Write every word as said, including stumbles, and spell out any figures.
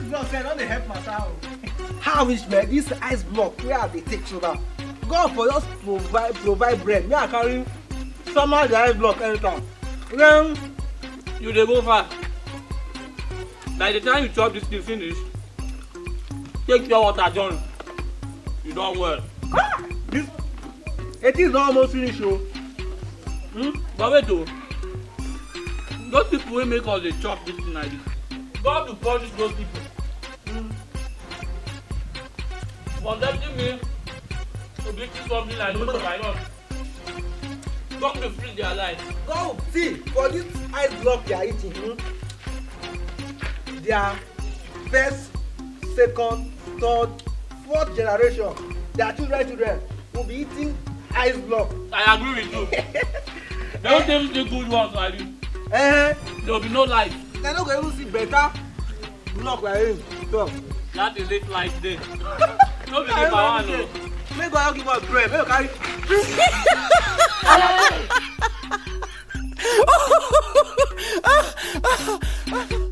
block say don't dey help matter. How is man this ice block where they take so now? God for just provide provide bread. Me I carry somehow the ice block anytime. Then You dey go far. By the time you chop this thing finish, take your water join. You don well. ah, this it is almost finished oh. Hmm? But wait oh. Those people wey make us dey chop this thing like this, God will punish those people. Hmm. For letting me to be something like this by us. God will free their life. God see for this ice block you are eating. Hmm? Their first, second, third, fourth generation, their children children will be eating ice block. I agree with you. They don't even see good ones like this. Eh? There will be no life. They no go even see better block like him. So, That is it life there. No be the power no. make God give us bread. Make God carry.